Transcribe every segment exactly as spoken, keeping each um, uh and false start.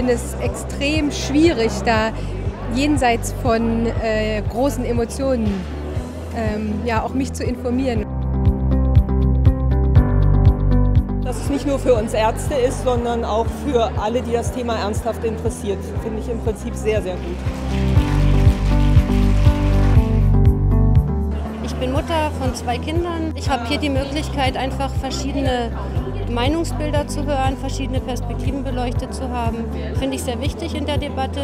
finde es extrem schwierig, da jenseits von äh, großen Emotionen ähm, ja, auch mich zu informieren. Dass es nicht nur für uns Ärzte ist, sondern auch für alle, die das Thema ernsthaft interessiert, finde ich im Prinzip sehr, sehr gut. Ich bin Mutter von zwei Kindern. Ich habe hier die Möglichkeit, einfach verschiedene Meinungsbilder zu hören, verschiedene Perspektiven beleuchtet zu haben. Finde ich sehr wichtig in der Debatte.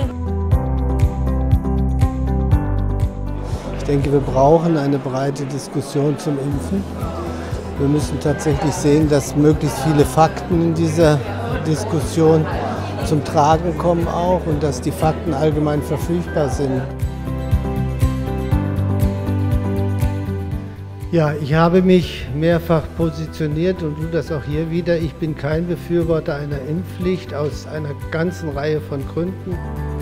Ich denke, wir brauchen eine breite Diskussion zum Impfen. Wir müssen tatsächlich sehen, dass möglichst viele Fakten in dieser Diskussion zum Tragen kommen auch und dass die Fakten allgemein verfügbar sind. Ja, ich habe mich mehrfach positioniert und tue das auch hier wieder. Ich bin kein Befürworter einer Impfpflicht aus einer ganzen Reihe von Gründen.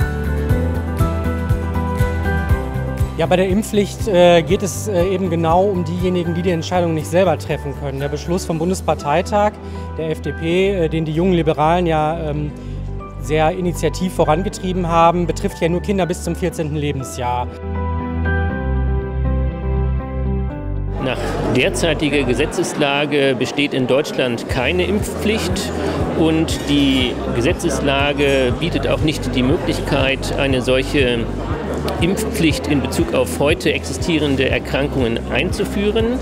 Ja, bei der Impfpflicht äh, geht es äh, eben genau um diejenigen, die die Entscheidung nicht selber treffen können. Der Beschluss vom Bundesparteitag der F D P, äh, den die jungen Liberalen ja ähm, sehr initiativ vorangetrieben haben, betrifft ja nur Kinder bis zum vierzehnten Lebensjahr. Nach derzeitiger Gesetzeslage besteht in Deutschland keine Impfpflicht und die Gesetzeslage bietet auch nicht die Möglichkeit, eine solche Impfpflicht in Bezug auf heute existierende Erkrankungen einzuführen.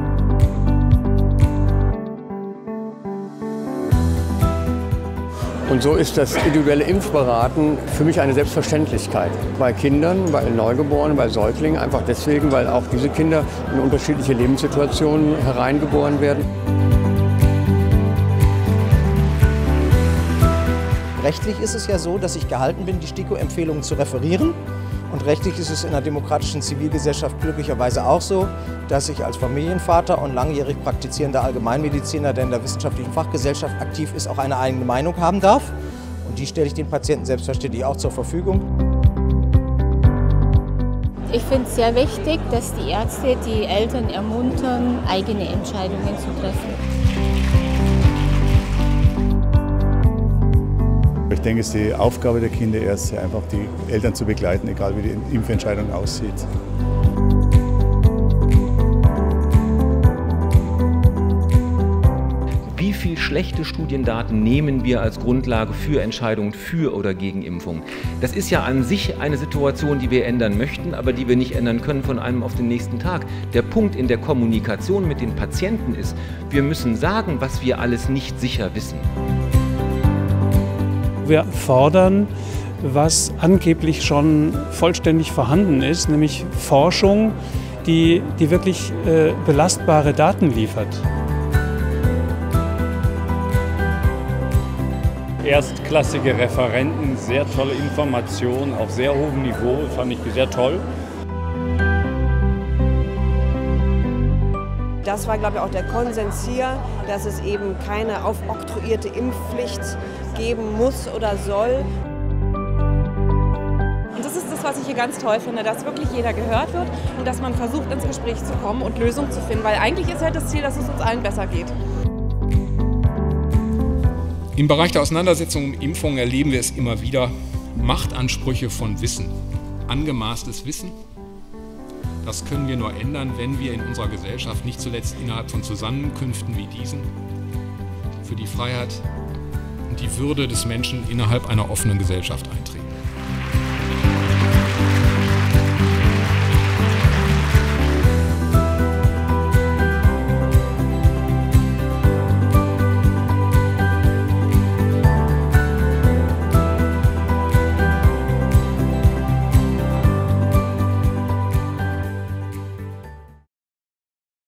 Und so ist das individuelle Impfberaten für mich eine Selbstverständlichkeit. Bei Kindern, bei Neugeborenen, bei Säuglingen, einfach deswegen, weil auch diese Kinder in unterschiedliche Lebenssituationen hereingeboren werden. Rechtlich ist es ja so, dass ich gehalten bin, die STIKO-Empfehlungen zu referieren. Und rechtlich ist es in der demokratischen Zivilgesellschaft glücklicherweise auch so, dass ich als Familienvater und langjährig praktizierender Allgemeinmediziner, der in der wissenschaftlichen Fachgesellschaft aktiv ist, auch eine eigene Meinung haben darf. Und die stelle ich den Patienten selbstverständlich auch zur Verfügung. Ich finde es sehr wichtig, dass die Ärzte die Eltern ermuntern, eigene Entscheidungen zu treffen. Ich denke, es ist die Aufgabe der Kinderärzte, einfach die Eltern zu begleiten, egal wie die Impfentscheidung aussieht. Wie viele schlechte Studiendaten nehmen wir als Grundlage für Entscheidungen für oder gegen Impfung? Das ist ja an sich eine Situation, die wir ändern möchten, aber die wir nicht ändern können von einem auf den nächsten Tag. Der Punkt in der Kommunikation mit den Patienten ist, wir müssen sagen, was wir alles nicht sicher wissen. Wir fordern, was angeblich schon vollständig vorhanden ist, nämlich Forschung, die, die wirklich äh, belastbare Daten liefert. Erstklassige Referenten, sehr tolle Informationen auf sehr hohem Niveau, fand ich sehr toll. Das war, glaube ich, auch der Konsens hier, dass es eben keine aufoktroyierte Impfpflicht geben muss oder soll. Und das ist das, was ich hier ganz toll finde, dass wirklich jeder gehört wird und dass man versucht, ins Gespräch zu kommen und Lösungen zu finden, weil eigentlich ist halt das Ziel, dass es uns allen besser geht. Im Bereich der Auseinandersetzung um Impfungen erleben wir es immer wieder. Machtansprüche von Wissen, angemaßtes Wissen. Das können wir nur ändern, wenn wir in unserer Gesellschaft, nicht zuletzt innerhalb von Zusammenkünften wie diesen, für die Freiheit und die Würde des Menschen innerhalb einer offenen Gesellschaft eintreten.